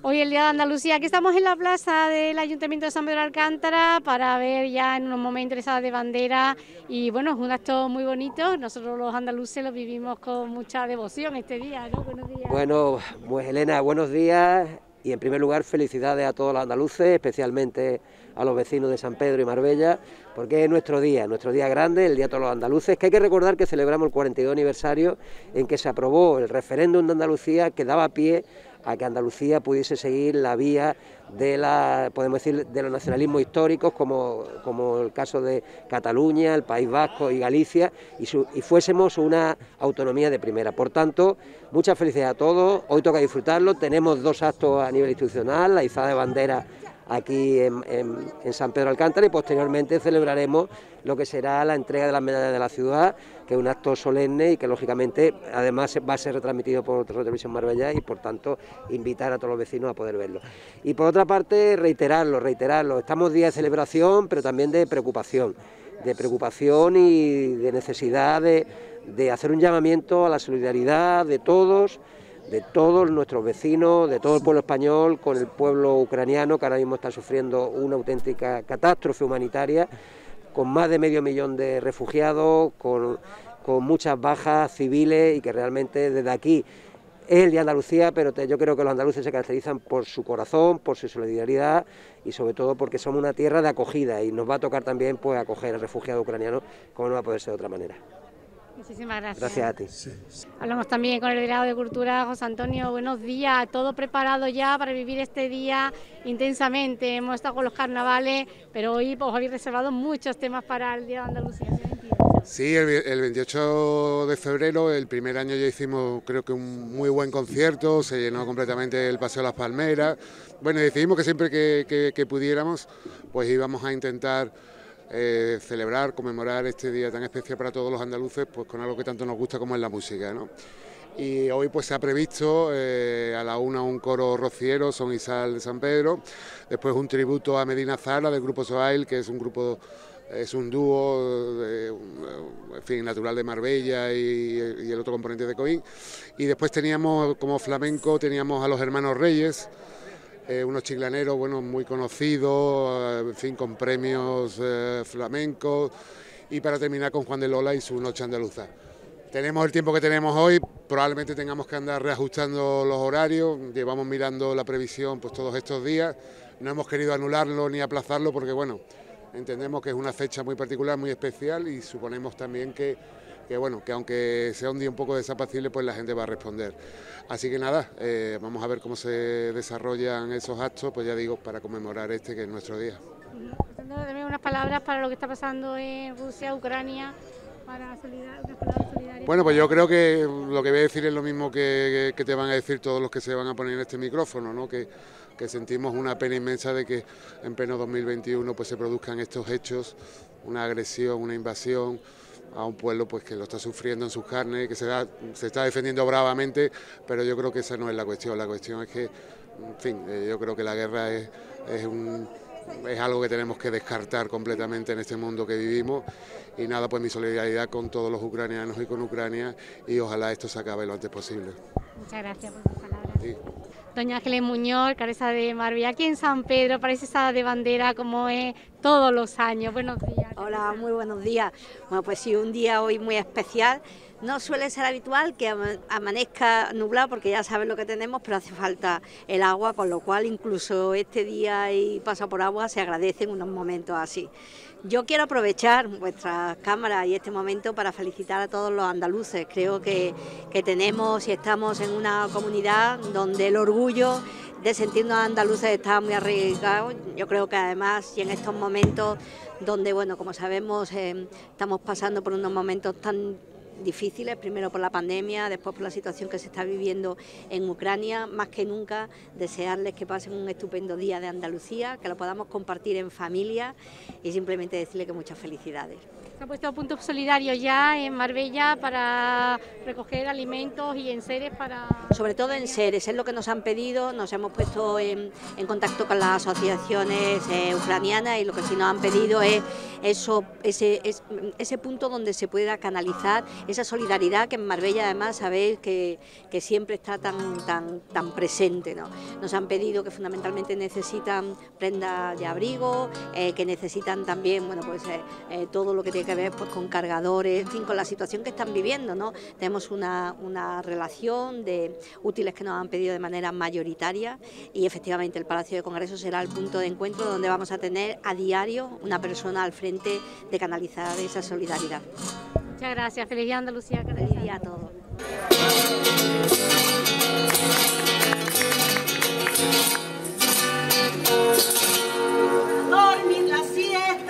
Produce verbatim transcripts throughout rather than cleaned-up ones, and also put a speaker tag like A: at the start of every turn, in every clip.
A: Hoy el Día de Andalucía, aquí estamos en la plaza del Ayuntamiento de San Pedro de Alcántara para ver ya en unos momentos esa de bandera y bueno, es un acto muy bonito, nosotros los andaluces lo vivimos con mucha devoción este día, ¿no? Buenos días.
B: Bueno, pues Elena, buenos días y en primer lugar felicidades a todos los andaluces, especialmente a los vecinos de San Pedro y Marbella, porque es nuestro día, nuestro día grande, el Día de todos los andaluces, que hay que recordar que celebramos el cuarenta y dos aniversario en que se aprobó el referéndum de Andalucía que daba pie a que Andalucía pudiese seguir la vía de la, podemos decir, de los nacionalismos históricos, como, como el caso de Cataluña, el País Vasco y Galicia, y, su, y fuésemos una autonomía de primera. Por tanto, muchas felicidades a todos, hoy toca disfrutarlo, tenemos dos actos a nivel institucional, la izada de bandera aquí en, en, en San Pedro de Alcántara y posteriormente celebraremos lo que será la entrega de las medallas de la ciudad, que es un acto solemne y que lógicamente además va a ser retransmitido por Televisión Marbella y por tanto invitar a todos los vecinos a poder verlo. Y por otra parte reiterarlo, reiterarlo, estamos día de celebración pero también de preocupación, de preocupación y de necesidad de, de hacer un llamamiento a la solidaridad de todos, de todos nuestros vecinos, de todo el pueblo español, con el pueblo ucraniano que ahora mismo está sufriendo una auténtica catástrofe humanitaria, con más de medio millón de refugiados, con, con muchas bajas civiles y que realmente desde aquí es el Día de Andalucía, pero te, yo creo que los andaluces se caracterizan por su corazón, por su solidaridad y sobre todo porque somos una tierra de acogida y nos va a tocar también pues acoger al refugiado ucraniano como no va a poder ser de otra manera.
A: Muchísimas gracias.
B: Gracias a ti.
C: Sí.
A: Hablamos también con el delegado de Cultura, José Antonio. Buenos días, todo preparado ya para vivir este día intensamente. Hemos estado con los carnavales, pero hoy pues, habéis reservado muchos temas para el Día de Andalucía.
C: Sí, el, el veintiocho de febrero, el primer año ya hicimos creo que un muy buen concierto, se llenó completamente el Paseo de las Palmeras. Bueno, decidimos que siempre que, que, que pudiéramos, pues íbamos a intentar Eh, celebrar, conmemorar este día tan especial para todos los andaluces, pues con algo que tanto nos gusta como es la música, ¿no? Y hoy pues se ha previsto eh, a la una un coro rociero, Son y Sal de San Pedro, después un tributo a Medina Zara del grupo Soail, que es un grupo, es un dúo, de, en fin, natural de Marbella y, y el otro componente de Coín, y después teníamos como flamenco, teníamos a los Hermanos Reyes, Eh, unos chiclaneros bueno, muy conocidos, eh, en fin, con premios eh, flamencos, y para terminar con Juan de Lola y su Noche Andaluza. Tenemos el tiempo que tenemos hoy, probablemente tengamos que andar reajustando los horarios, llevamos mirando la previsión pues todos estos días, no hemos querido anularlo ni aplazarlo porque bueno, entendemos que es una fecha muy particular, muy especial y suponemos también que que bueno, que aunque sea un día un poco desapacible, pues la gente va a responder. Así que nada, eh, vamos a ver cómo se desarrollan esos actos, pues ya digo, para conmemorar este que es nuestro día.
A: También unas palabras para lo que está pasando en Rusia, Ucrania, para solidar, unas palabras solidarias.
C: Bueno, pues yo creo que lo que voy a decir es lo mismo que, que te van a decir todos los que se van a poner en este micrófono, ¿no? Que, que sentimos una pena inmensa de que en pleno dos mil veintiuno pues se produzcan estos hechos, una agresión, una invasión a un pueblo pues que lo está sufriendo en sus carnes, que se, da, se está defendiendo bravamente, pero yo creo que esa no es la cuestión, la cuestión es que, en fin, eh, yo creo que la guerra es, es, un, es algo que tenemos que descartar completamente en este mundo que vivimos y nada, pues mi solidaridad con todos los ucranianos y con Ucrania y ojalá esto se acabe lo antes posible.
A: Muchas gracias por sus palabras.
C: Sí.
A: Doña Ángeles Muñoz, alcaldesa de Marbella, aquí en San Pedro, parece esa de bandera como es todos los años. Buenos días.
D: Hola, muy buenos días. Bueno, pues sí, un día hoy muy especial. No suele ser habitual que amanezca nublado porque ya saben lo que tenemos, pero hace falta el agua, con lo cual incluso este día y pasa por agua se agradecen unos momentos así. Yo quiero aprovechar vuestras cámaras y este momento para felicitar a todos los andaluces. Creo que, que tenemos y estamos en una comunidad donde el orgullo de sentirnos andaluces está muy arraigado. Yo creo que además y en estos momentos donde, bueno, como sabemos, eh, estamos pasando por unos momentos tan difíciles, primero por la pandemia, después por la situación que se está viviendo en Ucrania, más que nunca desearles que pasen un estupendo día de Andalucía, que lo podamos compartir en familia y simplemente decirles que muchas felicidades.
A: Se ha puesto puntos solidarios ya en Marbella para recoger alimentos y enseres para...
D: Sobre todo enseres, es lo que nos han pedido, nos hemos puesto en, en contacto con las asociaciones eh, ucranianas y lo que sí nos han pedido es eso, ese, es, ese punto donde se pueda canalizar esa solidaridad que en Marbella además sabéis que, que siempre está tan, tan, tan presente, ¿no? Nos han pedido que fundamentalmente necesitan prendas de abrigo, eh, que necesitan también, bueno, pues eh, eh, todo lo que tiene que ver pues, con cargadores, en fin, con la situación que están viviendo, ¿no? Tenemos una, una relación de útiles que nos han pedido de manera mayoritaria y efectivamente el Palacio de Congresos será el punto de encuentro donde vamos a tener a diario una persona al frente de canalizar esa solidaridad.
A: Muchas gracias, feliz día Andalucía.
D: Feliz día a todos.
E: Dormir la siesta.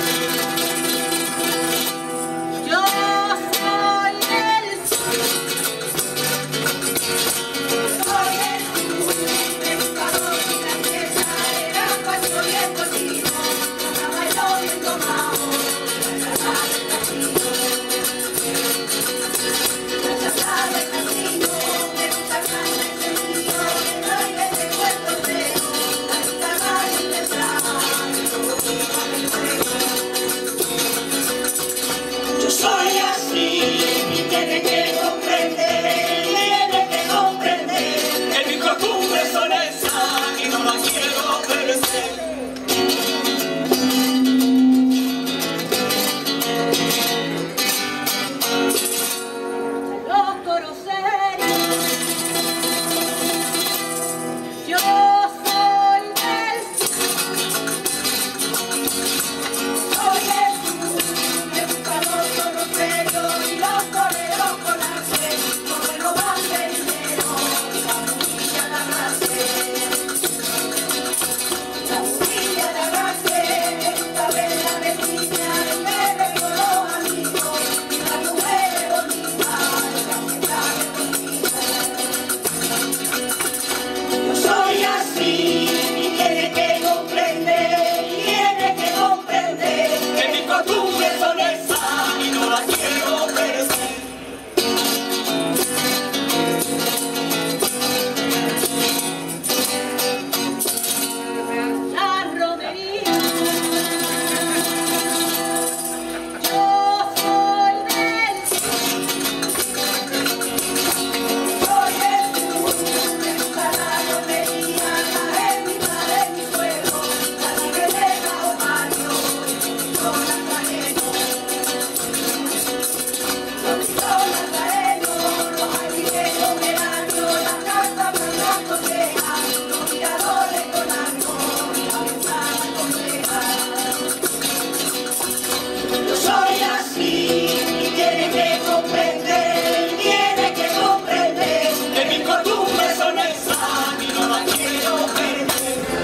E: Yo soy el sur. Soy el sur. El calor y la fiesta. El agua lloviendo el vino. La bailó bien tomado. La chata del casino. La chata del casino. Me gusta grande y sentido. El baile de Puerto Feo. La guitarra y el temprano. Yo soy así y tiene que comprender, tiene que comprender que mis costumbres son esas y no las quiero perder. Los toros serios, yo soy del soy el sur, me gustan los toros serios y los toreros con arte, porque no van de dinero, la murilla de arrastre, la murilla de arrastre, me gusta ver la vecina, el bebé con los amigos, y las mujeres bonitas, y las mujeres bonitas. Yo soy así y tiene que comprender, tiene que comprender que mis costumbres son esas y no las quiero perder. La romería, yo soy del soy el sur, me gusta la romería, la étnica de mi pueblo, la libre de Caomario, los nazarenos, los nazarenos, los jardines veranos, las casas blancas cotejas, los miradores con arco y la ventana compleja. Yo soy así y tiene que comprender, tiene que comprender que mis costumbres son esas y no las quiero perder.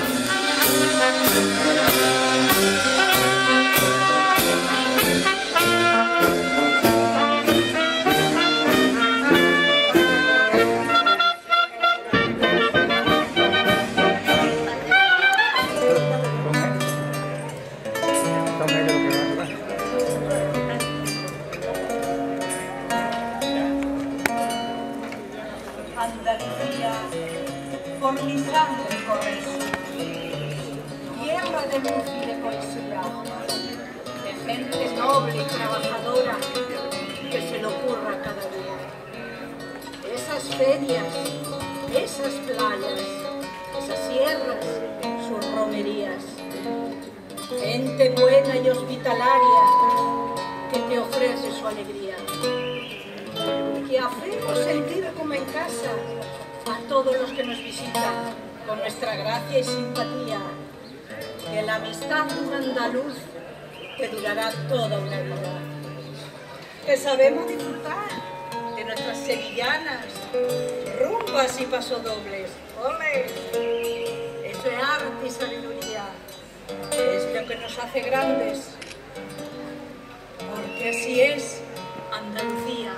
E: Andalucía, por mi sangre corre sur, tierra de luz y de poesía, de gente noble y trabajadora que se lo ocurra cada día. Esas ferias, esas playas, esas sierras, sus romerías, gente buena y hospitalaria que te ofrece su alegría. Que hacemos sentir como en casa a todos los que nos visitan con nuestra gracia y simpatía, que la amistad de un andaluz te durará toda una vida, que sabemos disfrutar de nuestras sevillanas, rumbas y pasodobles. ¡Ole! Eso es arte y sabiduría, es lo que nos hace grandes, porque así es Andalucía.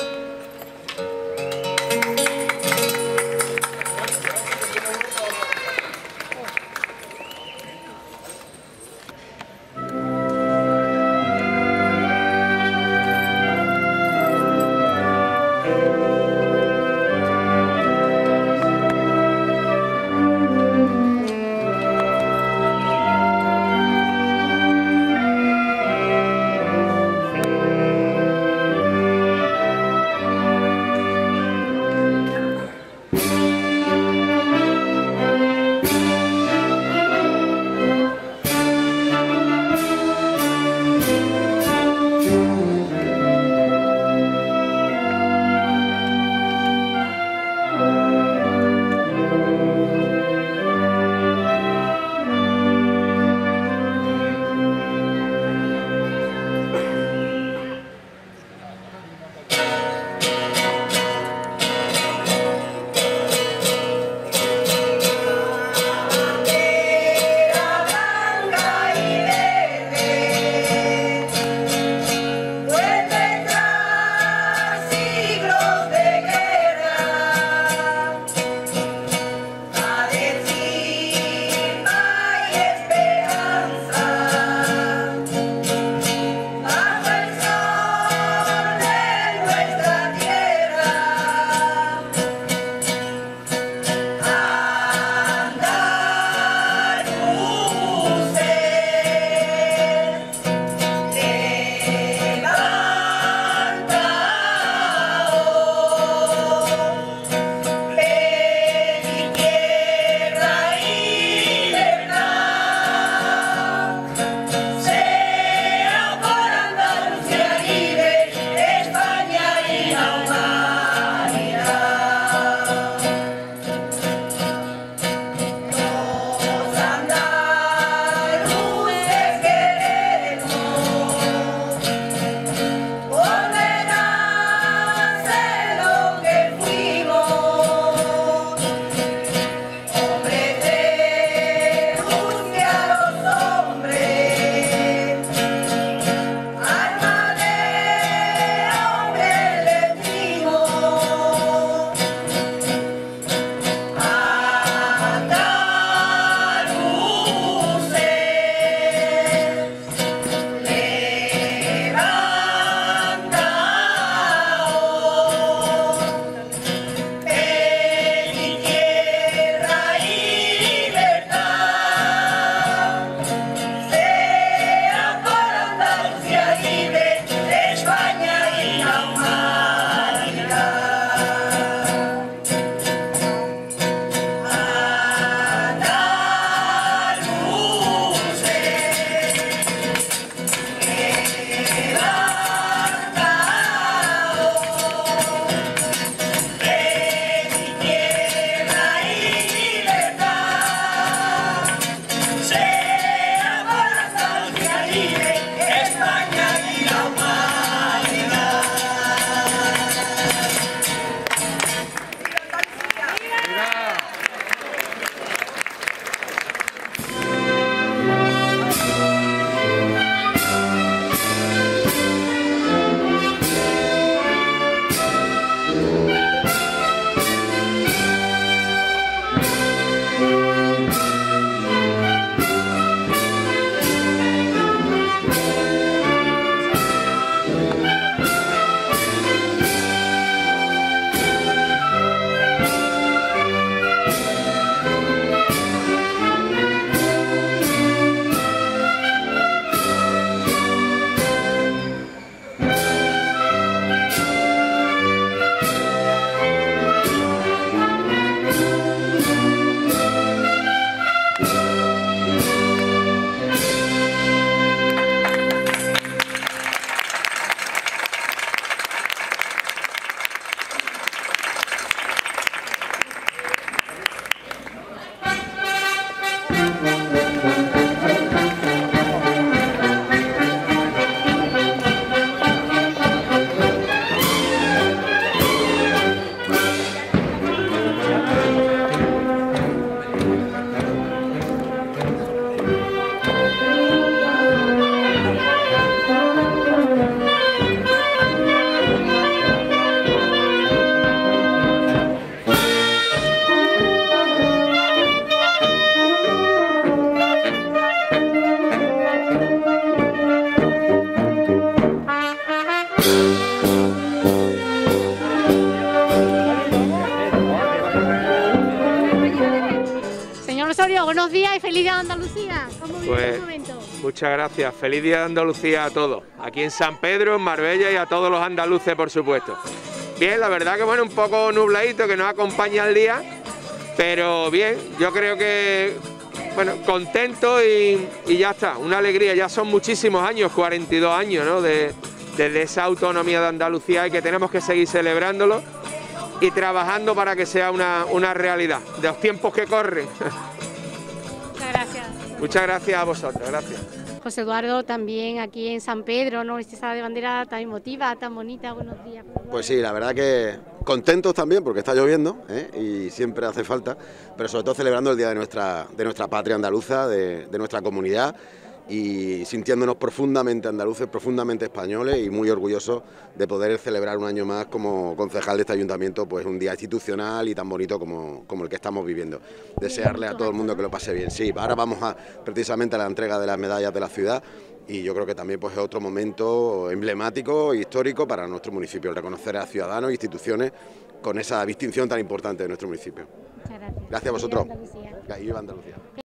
A: Osorio, buenos días y feliz día de Andalucía. ¿Cómo vive
F: Pues,
A: el momento?
F: Muchas gracias, feliz día de Andalucía a todos, aquí en San Pedro, en Marbella y a todos los andaluces, por supuesto. Bien, la verdad que bueno, un poco nubladito, que nos acompaña el día, pero bien, yo creo que, bueno, contento y, y ya está, una alegría, ya son muchísimos años, cuarenta y dos años, ¿no?, de, desde esa autonomía de Andalucía y que tenemos que seguir celebrándolo y trabajando para que sea una, una realidad, de los tiempos que corren.
A: Muchas gracias.
F: Muchas gracias a vosotros, gracias.
A: José Eduardo, también aquí en San Pedro, ¿no? Esta izada de bandera tan emotiva, tan bonita, buenos días.
G: Pues sí, la verdad que contentos también porque está lloviendo, ¿eh? Y siempre hace falta, pero sobre todo celebrando el día de nuestra, de nuestra patria andaluza, de, de nuestra comunidad y sintiéndonos profundamente andaluces, profundamente españoles y muy orgullosos de poder celebrar un año más como concejal de este ayuntamiento, pues un día institucional y tan bonito como, como el que estamos viviendo. Desearle a todo el mundo que lo pase bien. Sí, ahora vamos a precisamente a la entrega de las medallas de la ciudad y yo creo que también pues, es otro momento emblemático e histórico para nuestro municipio, el reconocer a ciudadanos e instituciones con esa distinción tan importante de nuestro municipio.
A: Muchas gracias.
G: Gracias a vosotros.
A: Viva Andalucía.
G: Viva Andalucía.